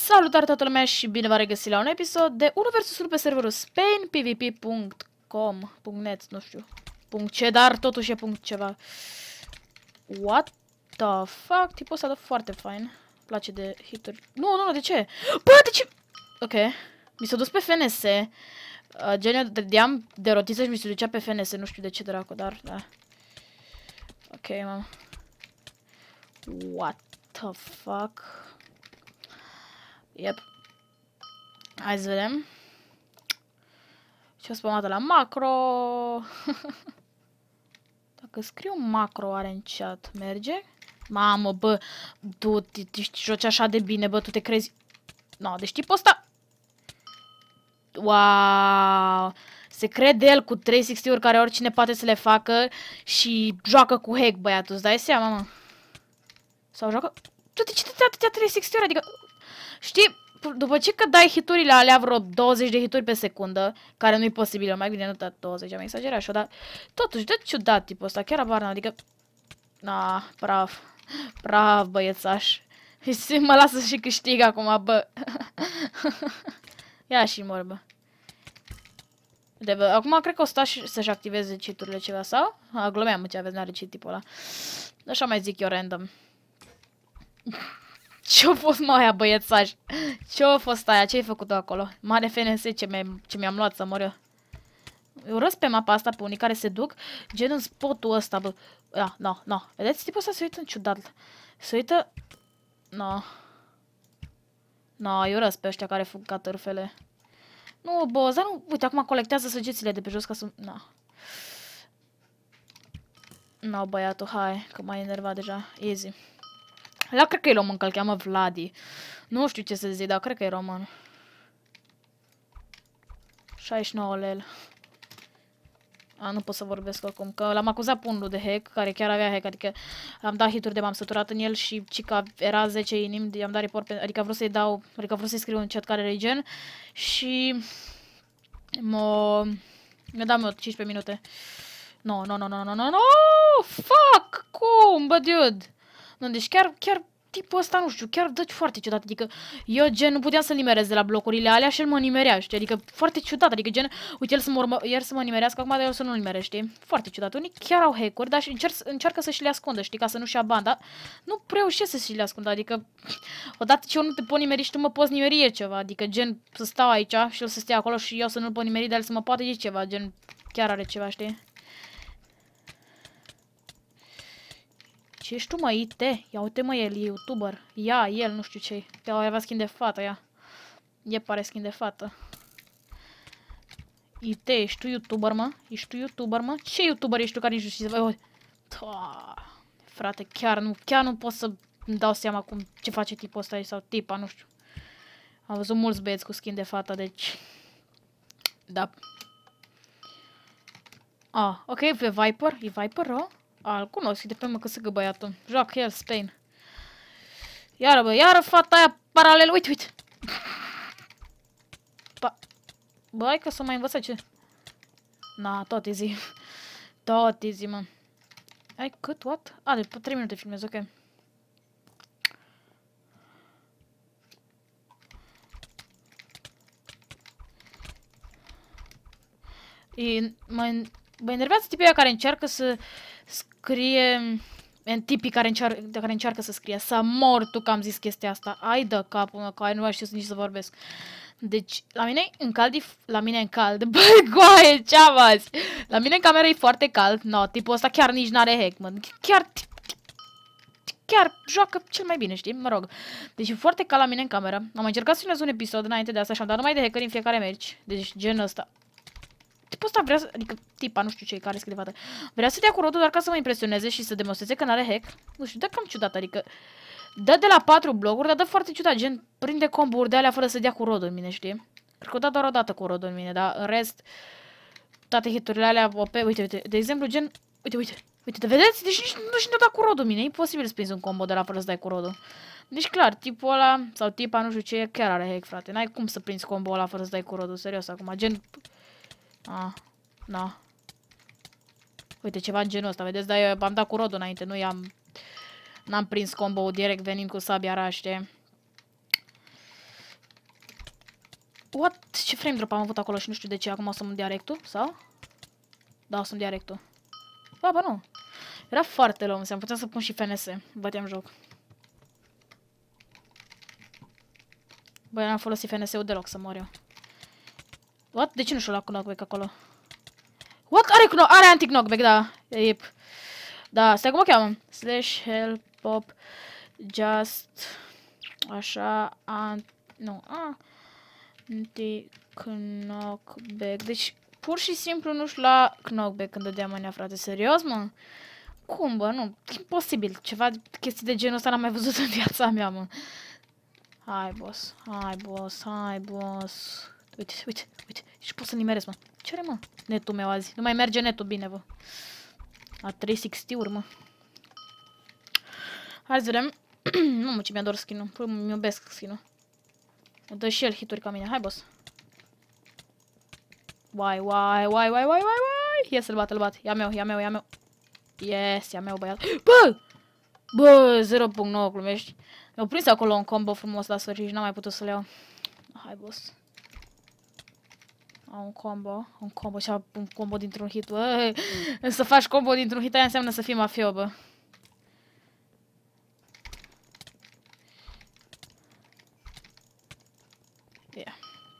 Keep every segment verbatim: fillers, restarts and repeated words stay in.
Salutare toată lumea și bine v-am regăsit la un episod de unu versus unu pe serverul Spain P V P punct com punct net, nu știu, .c, dar totuși e punct ceva. What the fuck? Tipul ăsta dă foarte fain. Place de hituri. Nu, nu, nu, de ce? Bă, de ce? Ok. Mi s-a dus pe F N S. Uh, Genul dădeam de rotiță și mi se ducea pe F N S. Nu știu de ce dracu, dar da. Ok, mă. What the fuck? Yep. Hai să vedem. Ce-a spawnat la macro. Dacă scriu macro oare în chat, merge? Mamă, bă, tu te joci așa de bine, bă, tu te crezi... No, deci tipul ăsta... Wow! Se crede el cu trei sixty-uri care oricine poate să le facă și joacă cu hack, băiatul, îți dai seama, mă? Sau joacă... Tu de ce te atâtea trei sixty-uri? Adică... Știi, după ce că dai hiturile alea vreo douăzeci de hituri pe secundă, care nu-i posibil, mai bine nu dat douăzeci, am exagerat așa, dar totuși dă ciudat tipul ăsta, chiar abar n-am, adică... Na, brav, brav băiețaș. Mă lasă și câștig acum, bă. Ia și mor, bă. De, bă. Acum cred că o sta să-și activeze cheat-urile ceva, sau? Aglomeam ce aveți, n-are cheat tipul ăla. Așa mai zic eu random. Ce-a fost mai aia, băiețaș? Ce-a fost aia? Ce ai făcut acolo? Mare F N S, ce mi-am luat să mor eu. Eu urăsc pe mapa asta pe unii care se duc gen în spotul ăsta, bă. Ah, no, no. Vedeți? Tipul ăsta se uită în ciudat. Se uită... No. No, eu urăsc pe ăștia care fug ca târfele. Nu, bă, dar nu... Uite, acum colectează săgețile de pe jos ca să... No. No, băiatul, hai, că m-ai enervat deja. Easy. La cred că e român, că îl cheamă Vladi. Nu știu ce să zic, dar cred că e român. șaizeci și nouă lel. A, nu pot să vorbesc acum, că l-am acuzat pe unul de hack, care chiar avea hack, adică am dat hituri de m-am săturat în el și cica era zece inimi, i-am dat report, pe, adică vreau să-i dau, adică vreau să-i scriu în chat care regen și mă... mi-a dat cincisprezece minute. No, no, no, no, no, no, no, fuck, cum, bă, dude. Nu, deci chiar, chiar tipul ăsta, nu știu, chiar dă foarte ciudat, adică eu gen nu puteam să-l nimerez de la blocurile alea și el mă nimerea, știi, adică foarte ciudat, adică gen, uite, el să mă, el să mă nimerească, acum de el să nu-l nimerește, știi, foarte ciudat, unii chiar au hack-uri, dar încerc, încearcă să-și le ascundă, știi, ca să nu-și ia bani, dar nu reușesc să-și le ascundă, adică odată ce eu nu te pot nimeri și tu mă poți nimeri e ceva, adică gen să stau aici și el să stea acolo și eu să nu-l pot nimeri, dar el să mă poate e ceva, gen, chiar are ceva, știi. Ce ești tu, mă, I T? Ia uite, mă, el e youtuber. Ia, el, nu știu ce-i. Ia, avea skin de fată, ia. E, pare skin de fată. I T, ești tu youtuber, mă? Ești tu youtuber, mă? Ce youtuber ești tu care nici nu știi să văd? Frate, chiar nu, chiar nu pot să-mi dau seama cum, ce face tipul ăsta sau tipa, nu știu. Am văzut mulți băieți cu skin de fată, deci... Da. Ah, ok, e Viper? E Viper, rău? Al cunosc, de pe mă că să băiatul. Joacă el, Spain. Iară, bă, iară fata aia paralel. Uite, uite. Pa. Bă, hai că să mai învățat ce. Na, tot e zi. Tot e zi, mă. Ai cât, what? A, de trei minute filmez, ok. E, mă, mă enervează tipii aia care încearcă să scrie... În tipii care încearcă, care încearcă să scrie. Să mor tu că am zis chestia asta. Ai de capul meu, că ai nu mai știu nici să vorbesc. Deci, la mine în cald, la mine în cald. Băi, goaie, ce-am azi? La mine în cameră e foarte cald. No, tipul ăsta chiar nici n-are hack, mă. Chiar... Chiar joacă cel mai bine, știi? Mă rog. Deci e foarte cald la mine în cameră. Am încercat să filmez un episod înainte de asta și am dat numai de hackeri în fiecare meci. Deci genul ăsta. Tipul ăsta vrea să... Adică tipa, nu știu ce e, care scrie fată. Vrea să dea cu rodul doar ca să mă impresioneze și să demonstreze că n-are hack. Nu știu, dă cam ciudat, adică... Dă de la patru blocuri, dar dă foarte ciudat, gen... Prinde combo-uri de alea fără să dea cu rodul în mine, știi? Cred că o dat doar o dată cu rodul în mine, dar în rest... Toate hiturile alea, O P, uite, uite, de exemplu, gen... Uite, uite, uite, te vedeți? Deci nici nu și-a dat cu rodul în mine, e imposibil să prinzi un combo de la fără să dai cu rodul. Deci clar, tipul ăla, sau tipa, nu știu ce, chiar are hack, frate. N-ai cum să prinzi combo ăla fără să dai cu rodul, serios, acum, gen... Ah. Na. Uite, ceva în genul ăsta, vedeți? Dar eu am dat cu rodul înainte, nu i-am... N-am prins combo direct venind cu sabia raște. What? Ce frame drop am avut acolo și nu știu de ce. Acum o să-mi dea rectul, sau? Da, o să-mi dea rectul. Ba, ba, nu. Era foarte low, am putea să pun și F N S. Băteam joc. Băi, n-am folosit F N S-ul deloc să mor eu. What? De ce nu știu la knockback acolo? What? Are, knock are anti-knockback, da. Yep. Da, stai cum o cheamă? Slash help pop just așa an nu a anti-knockback. Deci pur și simplu nu știu la knockback când dădea mâinea, frate. Serios, mă? Cum, bă? Nu. Imposibil. Ceva chestii de genul ăsta n-am mai văzut în viața mea, mă. Hai, boss. Hai, boss. Hai, boss. Uite, uite, uite. Și pot să nimeresc, mă. Ce are, mă? Netul meu azi. Nu mai merge netul bine, bă. La trei sixty-uri, mă. Hai să vedem. Nu, mă, ce mi-a dor skin-ul. Păi, mi iubesc skin-ul. Mă dă și el hituri ca mine. Hai, boss. Why, why, why, why, why, why, why? Yes, îl bat, îl bat. Ia meu, ia meu, ia meu. Yes, ia meu, băiat. Bă! Bă, zero punct nouă, glumești. Mi-au prins acolo un combo frumos la sfârșit și n-am mai putut să le iau. Hai, boss. Am un combo, un combo și un combo dintr-un hit, bă. Să faci combo dintr-un hit, aia înseamnă să fii mafio, bă. Yeah.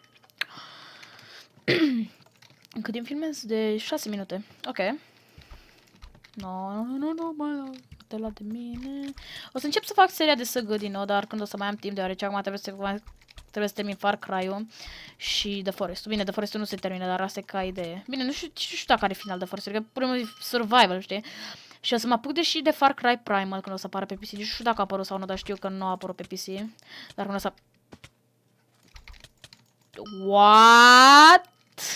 Cât timp filmez? De șase minute. Ok. No, no, no, no, no, te lua de mine. O să încep să fac seria de S G din nou, dar când o să mai am timp, deoarece acum trebuie să, trebuie să termin Far Cry-ul și The Forest. Bine, The Forest-ul nu se termină, dar asta e ca idee. Bine, nu știu, nu știu dacă are final The Forest, că pur și survival, știi? Și o să mă apuc de și de Far Cry Primal când o să apară pe P C. Nu știu dacă a apărut sau nu, dar știu că nu a apărut pe P C. Dar când o să... What?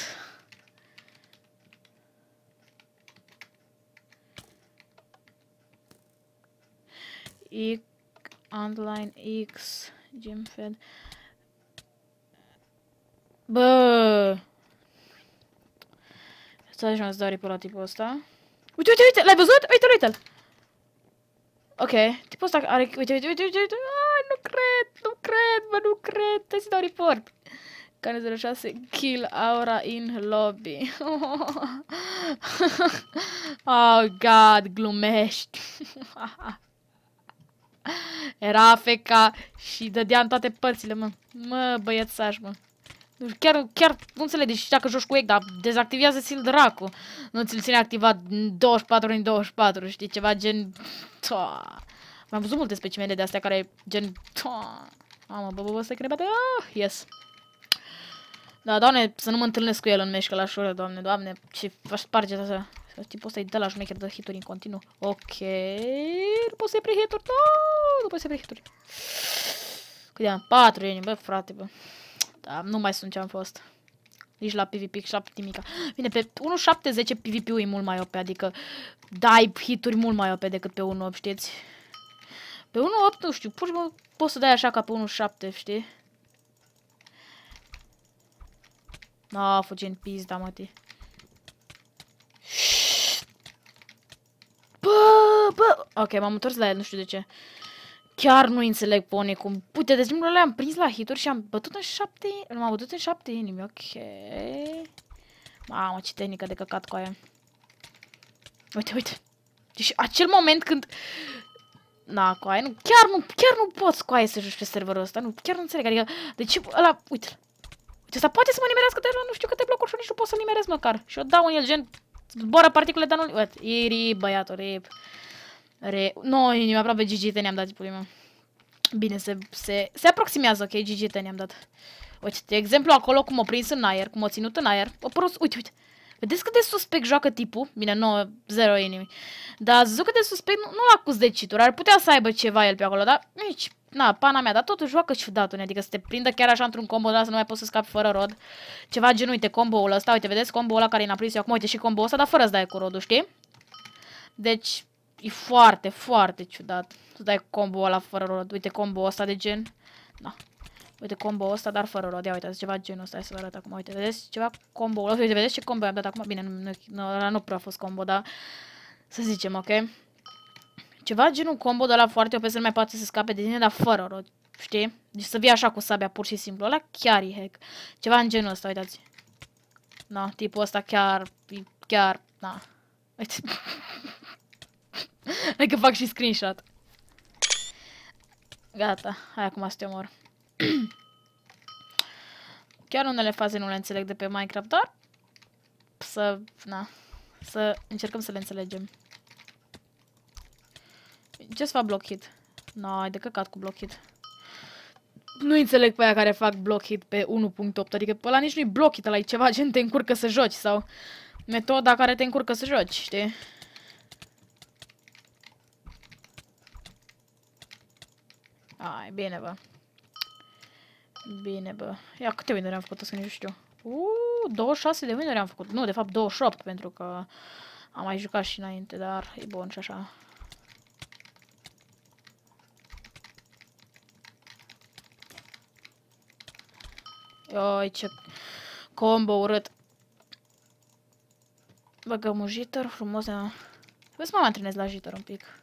X, underline X, Gymfed. Bă! Stai și mă să dau rip la tipul ăsta. Uite, uite, uite! L-ai văzut? Uite-l, uite-l! Ok, tipul ăsta are... Uite, uite, uite, uite, uite! Ah, nu cred, nu cred, bă, nu cred! Trebuie să dau report! Care zero șase kill aura in lobby. Oh, God, glumești! Era A F K și dădea în toate părțile, mă. Mă, băiețaș, mă. Chiar, chiar nu înțeleg, deci dacă joci cu egg, dar dezactivează-ți-l dracu. Nu ți-l ține activat douăzeci și patru din douăzeci și patru, știi, ceva gen... Am văzut multe specimene de astea care gen... Mamă, bă, bă, bă, stai că ne bate... Ah, yes. Da, doamne, să nu mă întâlnesc cu el în meșcă la șură, doamne, doamne, ce faci sparge asta. Tipul ăsta e de la șmecher, dă hituri în continuu. Ok, nu pot să-i pre hituri, nu, nu pot să-i pre hituri. Cât de-am? patru inimi, bă, frate, bă. Da, nu mai sunt ce am fost. Nici la PvP, șapte nimica. Bine, pe unu șapte zece PvP-ul e mult mai O P, adică dai hituri mult mai O P decât pe unu opt, știți? Pe unu opt, nu știu, pur și simplu poți să dai așa ca pe unu șapte, știi? A, fugi în pizda, mătii. Bă, bă! Ok, m-am întors la el, nu știu de ce. Chiar nu înțeleg pone cum... Uite, deci nu le-am prins la hituri și am bătut în șapte... Nu m-am bătut în șapte inimi, ok. Mamă, ce tehnică de căcat cu aia. Uite, uite. Deci acel moment când... Na, cu aia, nu, chiar nu, chiar nu poți cu aia să joci pe serverul ăsta, nu, chiar nu înțeleg, adică, de ce, ăla, uite-l. Uite, ăsta poate să mă nimerească de la nu știu câte blocuri și nici nu pot să-l nimeresc măcar. Și eu dau în el, gen, zboară particule, dar nu... Uite, e rip, băiatul, rip. Re... No, inimi, aproape G G te ne-am dat, tipul meu. Bine, se, se, se aproximează, ok, G G te ne-am dat. Uite, de exemplu, acolo cum o prins în aer, cum o ținut în aer, o părut, uite, uite. Vedeți cât de suspect joacă tipul? Bine, nu, zero inimi. Dar ați văzut cât de suspect, nu, nu-l acuz de cheat-uri, ar putea să aibă ceva el pe acolo, dar nici, na, pana mea, dar totuși joacă ciudat, adică să te prindă chiar așa într-un combo ăla să nu mai poți să scapi fără rod. Ceva gen, uite, combo-ul ăsta, uite, vedeți, combo-ul ăla care i-a prins eu acum, uite și combo-ul ăsta, dar fără să dai cu rodul, știi? Deci, e foarte, foarte ciudat să dai combo-ul ăla fără rod, uite, combo-ul ăsta de gen, na. Uite combo-ul ăsta, dar fără rod. Ia uitați, ceva genul ăsta. Hai să vă arăt acum. Uite, vedeți ceva combo-ul ăsta. Uite, vedeți ce combo am dat acum. Bine, nu, nu, nu prea a fost combo, dar să zicem, ok? Ceva genul combo de ăla foarte O P să nu mai poate să scape de tine, dar fără rod. Știi? Deci să vii așa cu sabia, pur și simplu. Ăla chiar e hack. Ceva în genul ăsta, uitați. Na, tipul ăsta chiar, chiar, na. Uite. Hai că fac și screenshot. Gata, hai acum să te omor. Chiar unele faze nu le înțeleg de pe Minecraft, dar să, na, să încercăm să le înțelegem. Ce-ți fac block hit? N-ai de căcat cu block hit. Nu înțeleg pe aia care fac block hit pe unu punct opt, adică pe ăla nici nu-i block hit, ăla e ceva gen te încurcă să joci sau metoda care te încurcă să joci, știi? Ai, bine, bă. Bine, bă. Ia, câte winuri am făcut, să nici nu știu. Uuu, douăzeci și șase de winuri am făcut. Nu, de fapt douăzeci și opt, pentru că am mai jucat și înainte, dar e bun și așa. Oi, ce combo urât. Băgăm un jitter frumos. Vezi să mă antrenez la jitter un pic.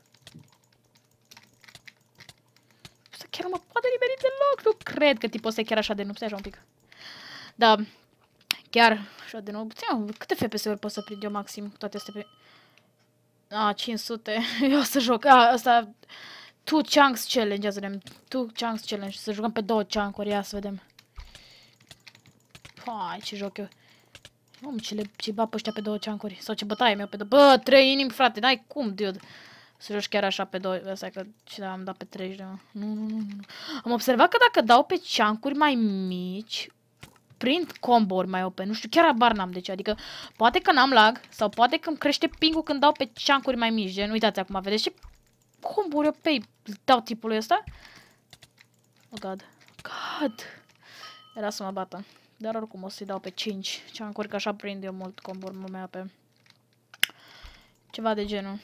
Asta chiar nu mă poate nimeni deloc. Nu cred că tipul ăsta e chiar așa de noob. Stai așa un pic. Da, chiar așa de noob. Ține, câte F P S-uri pot să prind eu maxim cu toate astea pe... A, cinci sute. Eu o să joc. A, asta... Two chunks challenge, ia să vedem. Two chunks challenge. Să jucăm pe două chunk-uri, ia să vedem. Hai, ce joc eu. Om, ce le ce bat pe ăștia pe două chunk-uri. Sau ce bătaie meu pe două. Bă, trei inimi, frate, n-ai cum, dude. Să joci chiar așa pe două. Asta e că ce am dat pe treizeci de mă. Nu, nu, nu, nu. Am observat că dacă dau pe chunk-uri mai mici, prind combo-uri mai open. Nu știu, chiar abar n-am de ce. Adică, poate că n-am lag, sau poate că îmi crește ping-ul când dau pe chunk-uri mai mici. Gen, uitați acum, vedeți ce combo-uri OP dau tipului ăsta? Oh, God. God. Era să mă bată. Dar oricum o să-i dau pe cinci chunk-uri, că așa prind eu mult combo-uri mult mai pe ceva de genul.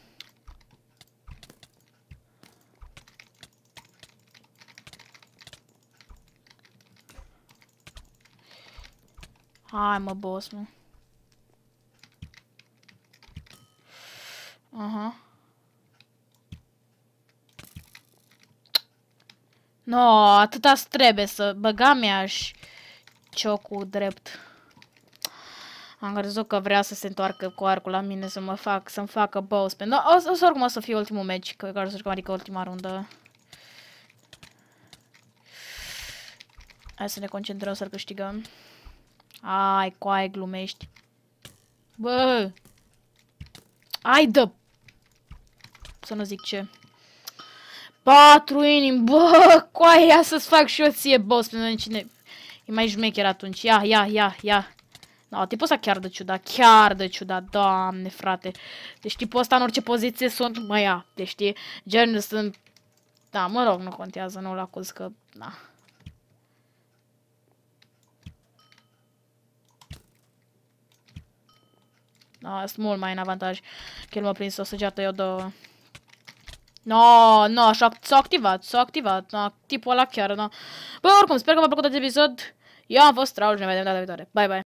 Hai mă, boss, mă. Aha. No, atâta trebuie să băgam ea-și ciocul drept. Am crezut că vrea să se întoarcă cu arcul la mine să mă fac, să-mi facă boss. No, o, o să oricum o să fie ultimul match, că care să jucăm, adică ultima rundă. Hai să ne concentrăm să-l câștigăm. Ai, coaie, glumești. Bă! Ai dă! Să nu zic ce. Patru inimi, bă, coaie, ia să-ți fac și eu ție boss, pentru cine e mai șmecher atunci. Ia, ia, ia, ia. No, tipul ăsta chiar de ciudat, chiar de ciudat, doamne, frate. Deci tipul ăsta în orice poziție sunt, mă ia, deci știi, gen sunt, da, mă rog, nu contează, nu-l acuz că, na. Da, sunt mult mai în avantaj, că el m-a prins o săgeată, eu două. No, no, așa s-a activat, s-a activat, no, tipul ăla chiar, no. Bă, oricum, sper că v-a plăcut acest episod. Eu am fost Raul și ne vedem data viitoare. Bye, bye.